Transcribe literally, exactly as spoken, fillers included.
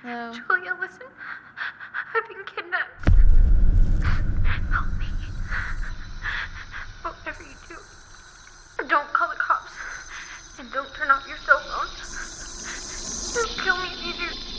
Hello? Julia, listen. I've been kidnapped. Help me. Whatever you do, don't call the cops. And don't turn off your cell phone. Don't kill me if you do.